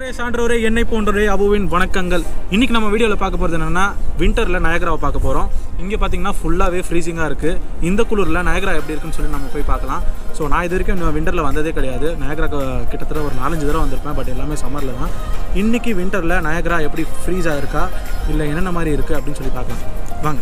சான்றோரே என்னை போன்றோரே அபுவின் வணக்கங்கள். இன்றைக்கி நம்ம வீடியோவில் பார்க்க போகிறது என்னென்னா வின்டரில் நயகராவை பார்க்க போகிறோம். இங்கே பார்த்தீங்கன்னா ஃபுல்லாகவே ஃப்ரீசிங்காக இருக்குது. இந்த குளிரில் நயகரா எப்படி இருக்குன்னு சொல்லி நம்ம போய் பார்க்கலாம். ஸோ நான் இது வரைக்கும் விண்டரில் வந்ததே கிடையாது. நயகரா கிட்டத்தட்ட ஒரு 4-5 தடவை வந்திருப்பேன். பட் எல்லாமே சம்மரில் தான். இன்றைக்கி வின்டரில் நயகரா எப்படி ஃப்ரீஸாக இருக்கா இல்லை என்னென்ன மாதிரி இருக்குது அப்படின்னு சொல்லி பார்க்கலாம் வாங்க.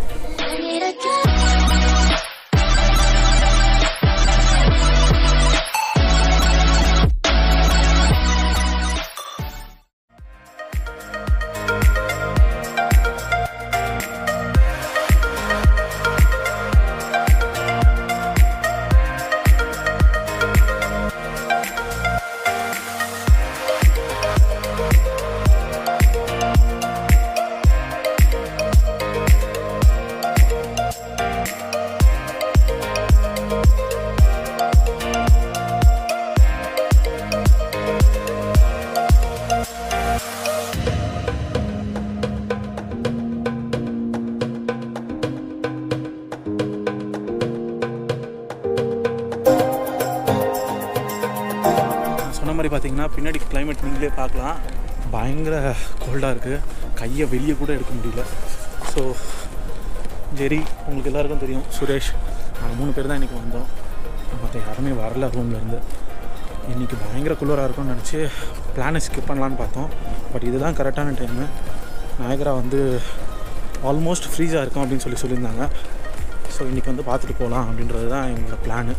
சொன்ன மாதிரி பார்த்தீங்கன்னா பின்னாடி கிளைமேட் நீங்களே பார்க்கலாம். பயங்கர கோல்டாக இருக்குது. கையை வெளியே கூட எடுக்க முடியல. ஸோ ஜெரி உங்களுக்கு எல்லாருக்கும் தெரியும், சுரேஷ், நாங்கள் 3 பேர் தான் இன்றைக்கி வந்தோம். மற்ற யாருமே வரல ரூம்லேருந்து. இன்றைக்கி பயங்கர குளிராக இருக்கும்னு நினச்சி பிளானை ஸ்கிப் பண்ணலான்னு பார்த்தோம். பட் இதுதான் கரெக்டான டைமு. நயகரா ஆல்மோஸ்ட் ஃப்ரீஸாக இருக்கும் அப்படின்னு சொல்லியிருந்தாங்க. ஸோ இன்றைக்கி பார்த்துட்டு போகலாம் அப்படின்றது தான் எங்களோட பிளானு.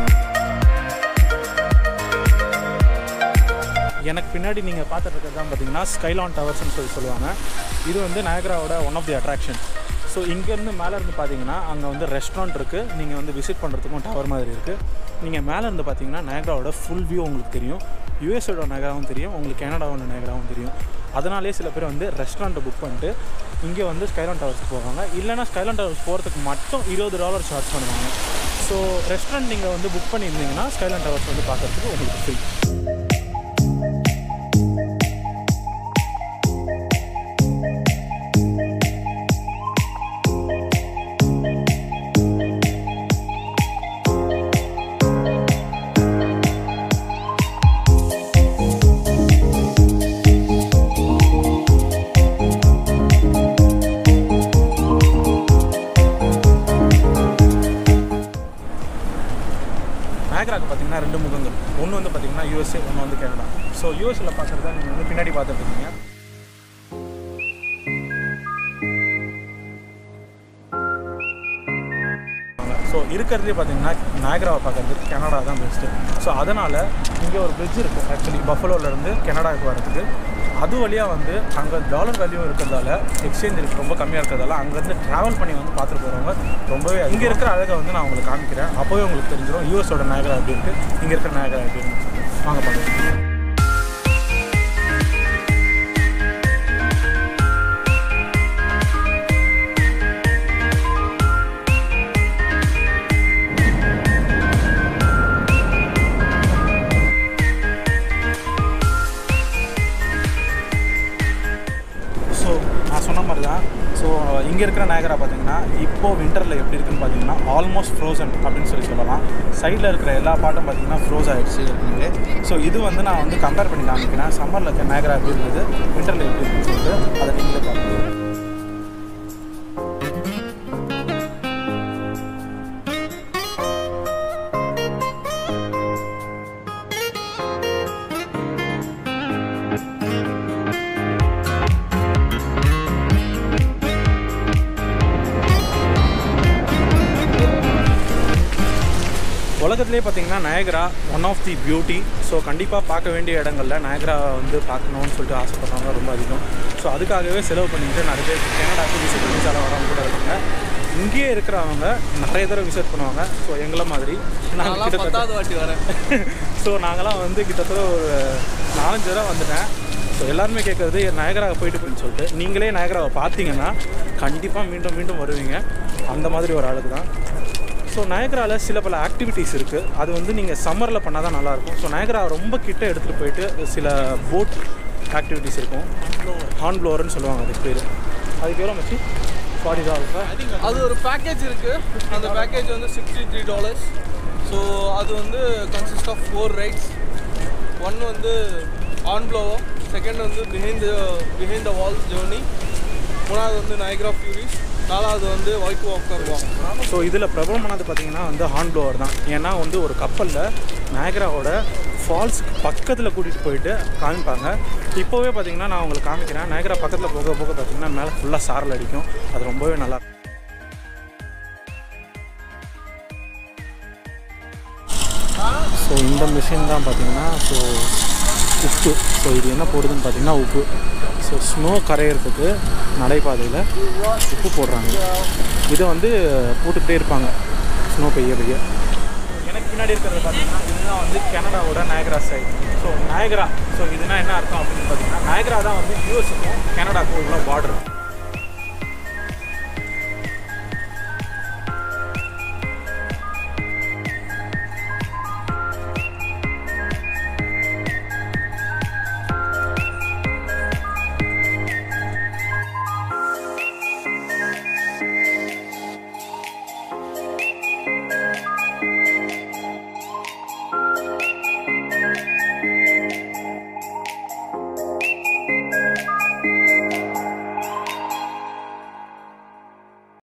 எனக்கு பின்னாடி நீங்கள் பார்த்துட்டு இருக்கிறது தான் பார்த்தீங்கன்னா ஸ்கைலான் டவர்ஸ்னு சொல்லுவாங்க. இது நயகராவோட one of the attraction. So இங்கேருந்து மேலே இருந்து பார்த்தீங்கன்னா அங்கே ரெஸ்டாரண்ட் இருக்குது. நீங்கள் விசிட் பண்ணுறதுக்கும் டவர் மாதிரி இருக்குது. நீங்கள் மேலே இருந்து பார்த்தீங்கன்னா நயகராவோட ஃபுல் வியூ உங்களுக்கு தெரியும். யூஎஸோட நயகராவும் தெரியும், உங்களுக்கு கனடாவோட நயகராவும் தெரியும். அதனாலே சில பேர் ரெஸ்டாரண்ட்டை புக் பண்ணிட்டு இங்கே ஸ்கைலான் டவர்ஸ்க்கு போவாங்க. இல்லைனா ஸ்கைலான் டவர்ஸ் போகிறதுக்கு மட்டும் $20 சார்ஜ் பண்ணுவாங்க. ஸோ ரெஸ்டாரண்ட் நீங்கள் புக் பண்ணியிருந்தீங்கன்னா ஸ்கைலான் டவர்ஸ் பார்க்குறதுக்கு உங்களுக்கு ஃப்ரீ. நயகராக்கு பார்த்தீங்கன்னா 2 முகங்கள். ஒன்று பார்த்தீங்கன்னா யூஎஸ்ஏ, ஒன்று கனடா. ஸோ யூஎஸில் பார்க்குறது தான் நீங்கள் பின்னாடி பார்த்துட்டு இருக்கீங்க. ஸோ இருக்கிறதே பார்த்தீங்கன்னா நயகராவை பார்க்குறதுக்கு கனடா தான் பெஸ்ட்டு. ஸோ அதனால் இங்கே ஒரு பிரிட்ஜ் இருக்குது. ஆக்சுவலி பஃபலோலேருந்து கனடாவுக்கு வரதுக்கு. அது வழியாக அங்கே டாலர் வேல்யூ இருக்கிறதால எக்ஸ்சேஞ்ச் ரேட் ரொம்ப கம்மியாக இருக்கிறதால அங்கேருந்து ட்ராவல் பண்ணி பார்த்துட்டு போகிறவங்க ரொம்பவே இங்கே இருக்கிற அழகை நான் உங்களுக்கு காமிக்கிறேன். அப்போவே உங்களுக்கு தெரிஞ்சிடும் யூஎஸோட நயகரா எப்படி இருக்குது, இங்கே இருக்கிற நயகரா எப்படி இருக்குது. வாங்க பார்க்கலாம். சொன்ன மாதிரி தான். ஸோ இங்கே இருக்கிற நயகரா பார்த்தீங்கன்னா இப்போது வின்டரில் எப்படி இருக்குன்னு பார்த்தீங்கன்னா ஆல்மோஸ்ட் ஃப்ரோசன் அப்படின்னு சொல்லலாம். சைடில் இருக்கிற எல்லா பாட்டும் பார்த்தீங்கன்னா ஃப்ரோஸ் ஆகிடுச்சு இருக்குங்களே. ஸோ இது நான் கம்பேர் பண்ணி காமிக்கிறேன். சம்மரில் இருக்க நயகரா எப்படி இருந்தது, வின்டரில் எப்படி இருக்குன்னு சொல்லிட்டு அதை நீங்களே பார்க்கலாம். உலகத்திலே பார்த்தீங்கன்னா Niagara one of the beauty. So கண்டிப்பாக பார்க்க வேண்டிய இடங்களில் நயகரா பார்க்கணுன்னு சொல்லிட்டு ஆசைப்படுறவங்க ரொம்ப அதிகம். ஸோ அதுக்காகவே செலவு பண்ணிட்டு நிறைய பேர் கனடாவுக்கு விசிட் பண்ணி வரவங்க கூட இருக்காங்க. இங்கேயே இருக்கிறவங்க நிறைய தடவை விசிட் பண்ணுவாங்க. ஸோ எங்களை மாதிரி நாங்கள் கிட்டத்தட்ட வாட்டி வரேன். ஸோ நாங்களாம் கிட்டத்தட்ட ஒரு 4-5 தடவை வந்துட்டேன். ஸோ எல்லாருமே கேட்குறது நயகராவை போயிட்டு சொல்லிட்டு. நீங்களே நயகராவை பார்த்தீங்கன்னா கண்டிப்பாக மீண்டும் மீண்டும் வருவீங்க. அந்த மாதிரி ஒரு ஆளுக்கு தான். ஸோ நயகராவில் சில பல ஆக்டிவிட்டீஸ் இருக்குது. அது நீங்கள் சம்மரில் பண்ணால் தான் நல்லாயிருக்கும். ஸோ நயகரா ரொம்ப கிட்ட எடுத்துகிட்டு போயிட்டு சில போட் ஆக்டிவிட்டீஸ் இருக்கும். ஹார்ன் ப்ளோவர்னு சொல்லுவாங்க அதுக்கு பேர். அதுக்கு எவ்வளோ மச்சி? $40. அது ஒரு பேக்கேஜ் இருக்குது. அந்த பேக்கேஜ் $63. ஸோ அது கன்சிஸ்ட் ஆஃப் 4 ரைட்ஸ். ஒன்று ஆன் ப்ளோவர், செகண்ட் வந்து பிஹைண்ட் த வால்ஸ் ஜேர்னி, மூணாவது வந்து நயக்ரா ஃபியூரிஸ், நாலாவது வந்து வைட் வாக்கர் வாக். ஸோ இதில் பிரபலமானது பார்த்தீங்கன்னா வந்து ஹார்ன் ப்ளோவர் தான். ஏன்னா வந்து ஒரு கப்பலில் நயக்ராவோட ஃபால்ஸ்க்கு பக்கத்தில் கூட்டிகிட்டு போயிட்டு காமிப்பாங்க. இப்போவே பார்த்தீங்கன்னா நான் உங்களுக்கு காமிக்கிறேன். நயக்ரா பக்கத்தில் போக போக பார்த்தீங்கன்னா மேலே ஃபுல்லாக சாரல் அடிக்கும். அது ரொம்பவே நல்லா. ஸோ இந்த மிஷின் தான் பார்த்தீங்கன்னா ஸோ உப்பு. ஸோ இது என்ன போடுதுன்னு பார்த்தீங்கன்னா உப்பு. ஸோ ஸ்னோ கரையிறதுக்கு நடைபாதையில் உப்பு போடுறாங்க. இதை வந்து போட்டுக்கிட்டே இருப்பாங்க ஸ்னோ பெய்ய. எனக்கு பின்னாடி இருக்கிறது பார்த்தீங்கன்னா இதுதான் வந்து கனடாவோட Niagara side. So Niagara, so இதுனா என்ன அர்த்தம் அப்படின்னு பார்த்தீங்கன்னா நயக்ரா தான் வந்து யூஎஸுக்கும் கனடாக்கும் உள்ள பார்டர்.